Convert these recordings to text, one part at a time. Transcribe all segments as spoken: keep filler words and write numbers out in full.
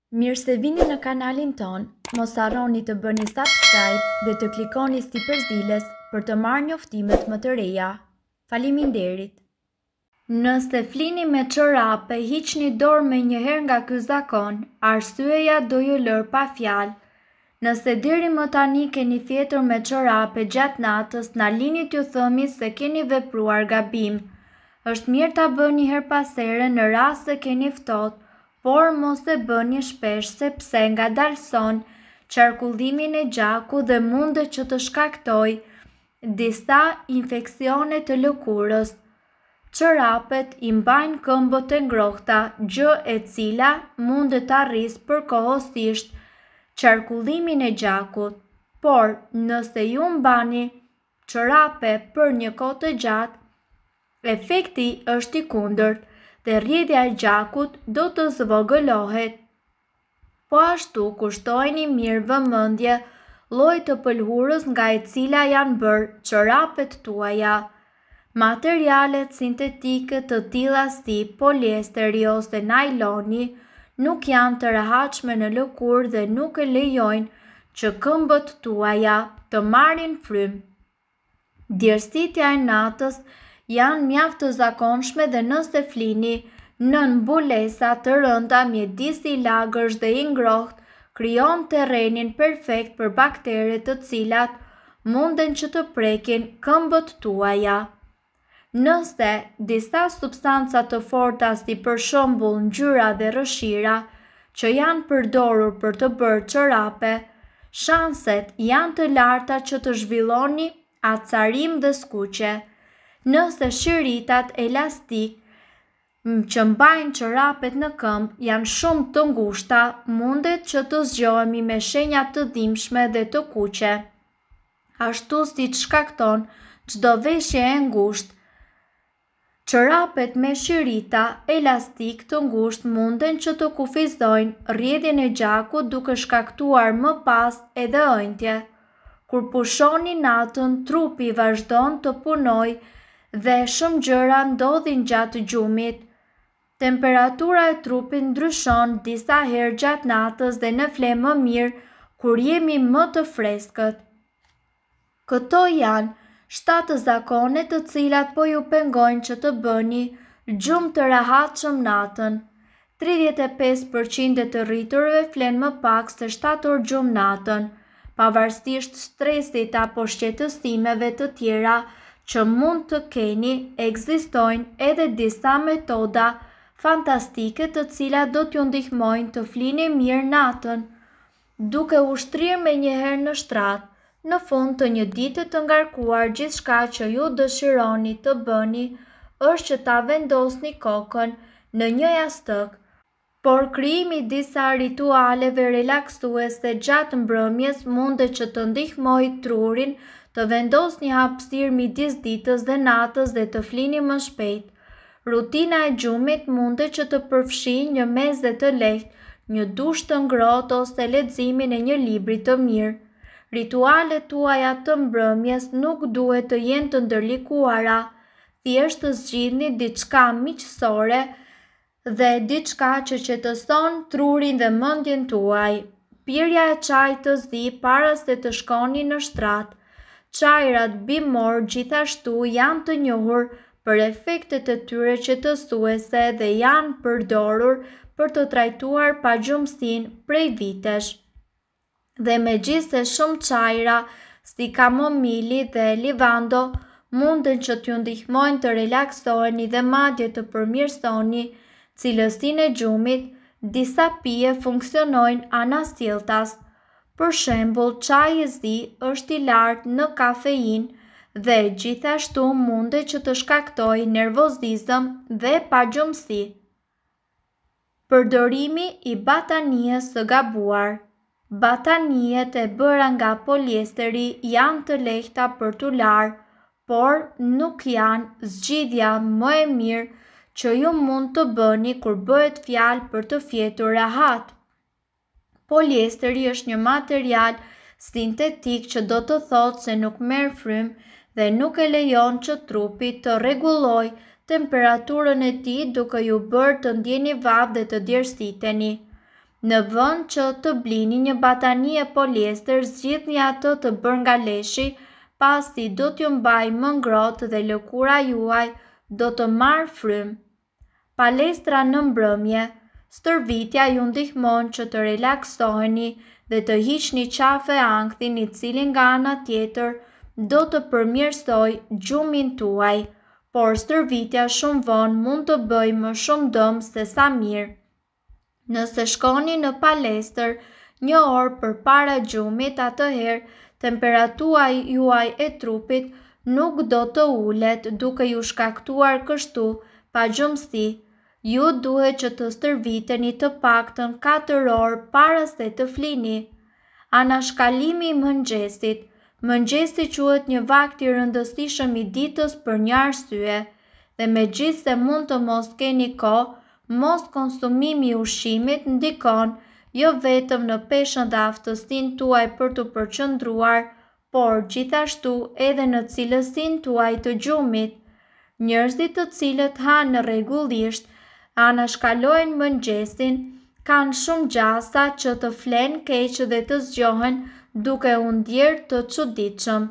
Mirë se vini në kanalin ton, mos harroni të bëni subscribe dhe të klikoni si përzdiles për të marrë njoftimet më të reja. Faleminderit. Nëse flini me çorape, hiqni dorë menjëherë nga ky zakon, arsyeja do ju lërë pa fjalë. Nëse deri më tani keni fjetur me çorape gjatë natës, na lini t'ju themi se keni vepruar gabim. Është mirë ta bëni her pas here në rast se keni ftohtë, por mos e bëni shpesh sepse ngadalëson qarkullimin e gjakut dhe mund që të shkaktoj disa infeksione të lëkurës. Çorapet i mbajnë këmbët e ngrohta, gjë e cila mund të arrisë përkohësisht qarkullimin e gjakut, por nëse ju mbani çorape për një kohë të gjatë, efekti është i kundërt dhe rrjedhja e gjakut do të zvogëlohet. Po ashtu kushtojini mirë vëmendje llojit të pëlhurës nga e cila janë bërë çorapet tuaja. Materialet sintetike të tilla si poliesteri ose nailoni nuk janë të rehatshme në lëkurë dhe nuk e lejojnë që këmbët tuaja të marrin frymë. Djersitja e natës janë mjaft të zakonshme dhe nëse flini nën mbulesa të rënda midis i lagësh dhe i ngrohtë, krijon terrenin perfekt për bakteret të cilat munden që të prekin këmbët tuaja. Nëse disa substanca të forta si për shembull ngjyra dhe rrëshira që janë përdorur për të bërë çorape, shanset janë të larta që të zhvilloni acarim dhe skuqe. Nëse shiritat elastik që mbajnë çorapet në këmbë janë shumë të ngushta, mundet që të zgjohemi me shenja të dhimbshme dhe të kuqe, ashtu siç shkakton çdo veshje e ngushtë. Çorapet me shirita elastik të ngushtë munden që të kufizojnë rrjedhjen e gjakut duke shkaktuar më pas edhe ëndje. Kur pushoni natën, trupi vazhdon të punojë dhe shumë gjëra ndodhin gjatë gjumit. Temperatura e trupit ndryshon disa herë gjatë natës dhe në fle më mirë kur jemi më të freskët. Këto janë shtatë zakone të cilat po ju pengojnë që të bëni gjumë të rehatshëm natën. tridhjetë e pesë përqind e të rriturve flen më pak se shtatë orë gjumë natën, pavarësisht stresit apo shqetësimeve të tjera që mund të keni, ekzistojnë edhe disa metoda fantastike të cilat do t'ju ndihmojnë të flini mirë natën, duke u shtrirë menjëherë në shtrat. Në fund të një dite të ngarkuar, gjithçka që ju dëshironi të bëni është që ta vendosni kokën në një jastëk, por krijimi disa ritualeve relaksuese gjatë mbrëmjes mundet që të ndihmojë trurin të vendosni hapësirë midis ditës dhe natës dhe të flini më shpejt. Rutina e gjumit mundet që të përfshijë një meze të lehtë, një dush të ngrohtë ose leximin e një libri të mirë. Ritualet tuaja të mbrëmjes nuk duhet të jenë të ndërlikuara, thjesht të zgjidhni diçka miqësore dhe diçka që qetëson trurin dhe mendjen tuaj. Pirja e çajit të zi para se të shkoni në shtrat. Çajrat bimor gjithashtu janë të njohur për efektet e tyre qetësuese dhe janë përdorur për të trajtuar pagjumësinë prej vitesh. Dhe megjithse shumë çajra si kamomili dhe livando munden që t'ju ndihmojnë të relaksoheni dhe madje të përmirësoni cilësinë e gjumit, disa pije funksionojnë anasjelltas. Për shembull, çaji i zi është i lartë në kafeinë dhe gjithashtu mundet që të shkaktojë nervozizëm dhe pagjumësi. Përdorimi i batanijes së gabuar. Batanijet e bëra nga poliesteri janë të lehta për t'u larë, por nuk janë zgjidhja më e mirë që ju mund të bëni kur bëhet fjalë për të fjetur rehat. Poliesteri është një material sintetik që do të thotë se nuk merr frymë dhe nuk e lejon që trupi të rregullojë temperaturën e tij duke ju bërë të ndjeni vap dhe të djersiteni. Në vend që të blini një batanie poliester, zgjidhni atë të bërë nga leshi, pasi do t'ju mbajë më ngrohtë dhe lëkura juaj do të marrë frymë. Palestra në mbrëmje. Stërvitja ju ndihmon që të relaksoheni dhe të hiqni qafe ankthin, i cili nga ana tjetër do të përmirësojë gjumin tuaj, por stërvitja shumë vonë mund të bëjë më shumë dëm se sa mirë. Nëse shkoni në palestër një orë përpara gjumit, atëherë temperatura juaj e trupit nuk do të ulet, duke ju shkaktuar kështu pagjumësi. Ju duhet që të stërviteni të paktën katër orë para se të flini. Anashkallimi i mëngjesit. Mëngjesi quhet një vakt i rëndësishëm i ditës për një arsye, dhe megjithse mund të mos keni kohë, mos konsumimi i ushqimit ndikon jo vetëm në peshën dhe aftësinë tuaj për të përqendruar, por gjithashtu edhe në cilësinë tuaj të gjumit. Njerëzit të cilët hanë rregullisht anashkalojnë mëngjesin kanë shumë gjasa që të flenë keq dhe të zgjohen duke u ndjerë të çuditshëm.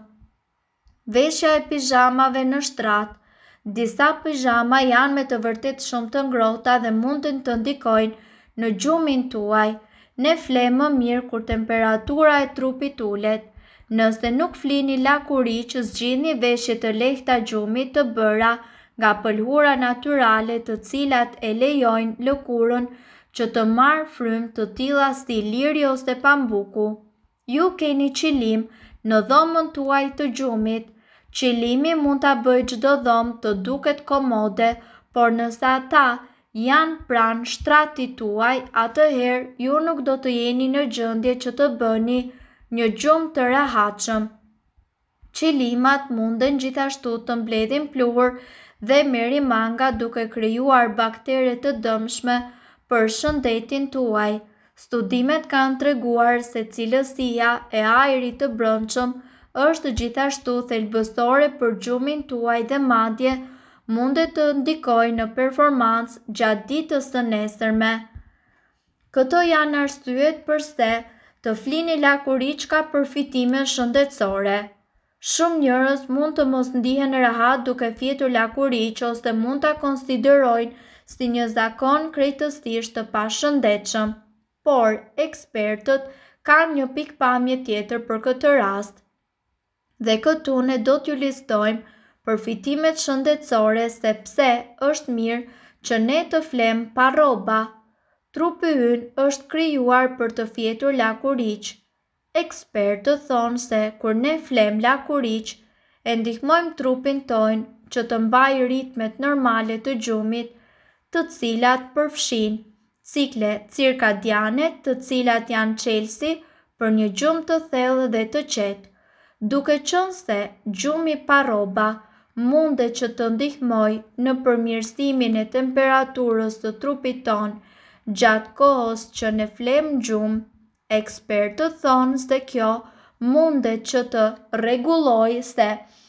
Veshja e pijamave në shtrat. Disa pijama janë me të vërtet shumë të ngrohta dhe mundin të ndikojnë në gjumin tuaj. Ne flejmë më mirë kur temperatura e trupit ulet. Nëse nuk flini lakuriç, zgjidhni veshje të lehta gjumi të bëra nga pëlhura natyrale, të cilat e lejojnë lëkurën që të marrë frymë, të tilla si liri ose pambuku. Ju keni qëllim në dhomën tuaj të gjumit. Qëllimi mund ta bëjë çdo dhomë të duket komode, por nëse ata janë pranë shtratit tuaj, atëherë ju nuk do të jeni në gjendje që të bëni një gjumë të rehatshëm. Qëllimat munden gjithashtu të mbledhin pluhur dhe merimanga, duke krijuar baktere të dëmshme për shëndetin tuaj. Studimet kanë treguar se cilësia e ajrit të brendshëm është gjithashtu thelbësore për gjumin tuaj dhe madje mundet të ndikojë në performancë gjatë ditës së nesërme. Këto janë arsyet pse të flini lakuriç ka përfitime shëndetësore. Shumë njerëz mund të mos ndihen rehat duke fjetur lakuriç ose mund ta konsiderojnë si një zakon krejtësisht të pashëndetshëm, por ekspertët kanë një pikpamje tjetër për këtë rast. Dhe këtu ne do t'ju listojmë përfitimet shëndetësore, sepse është mirë që ne të flem pa rroba. Trupi ynë është krijuar për të fjetur lakuriç. Ekspertët thonë se kur ne flem lakuriç, e ndihmojmë trupin tonë që të mbajë ritmet normale të gjumit, të cilat përfshin cikle cirkadiane, të cilat janë çelësi për një gjumë të thellë dhe të qetë. Duke qenë se gjumi pa rroba mundet që të ndihmojë në përmirësimin e temperaturës së trupit tonë gjatë kohës që ne flem gjumë, ekspertët thonë se kjo mundet që të rregullojë se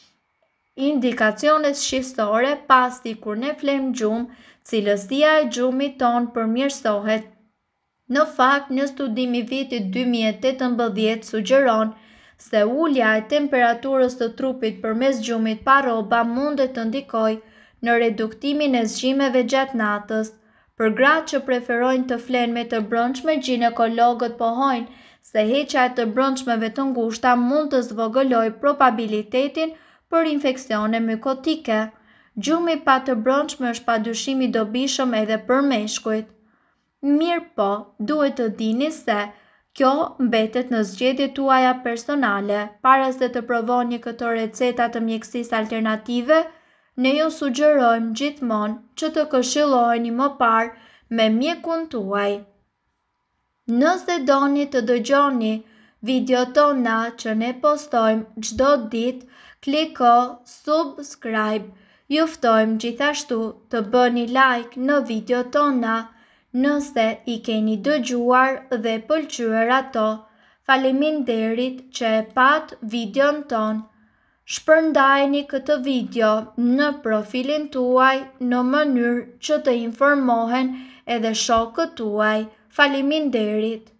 indikacionet shqisore, pasi kur ne flem gjumë, cilësia e gjumit tonë përmirësohet. Në fakt, një studim i vitit dy mijë e tetëmbëdhjetë sugjeron se ulja e temperaturës së trupit përmes gjumit pa rroba mundet të ndikojë në reduktimin e zgjimeve gjatë natës. Për gratë që preferojnë të flenë me të brendshme, ginekologët pohojnë se heqja e të brendshmeve të ngushta mund të zvogëlojë probabilitetin për infeksione mykotike. Gjumi pa të brendshme është padyshim i dobishëm edhe për meshkujt. Mirë po, duhet të dini se kjo mbetet në zgjedhjet tuaja personale. Para se të provoni këto receta të mjekësisë alternative, ne ju sugjerojmë gjithmonë që të këshilloheni më parë me mjekun tuaj. Nëse doni të dëgjoni videot tona që ne postojmë çdo ditë, kliko subscribe. Ju ftojmë gjithashtu të bëni like në videot tona nëse i keni dëgjuar dhe pëlqyer ato. Faleminderit që e pat videon ton. Shpërndajeni këtë video në profilin tuaj në mënyrë që të informohen edhe shokët tuaj Faleminderit.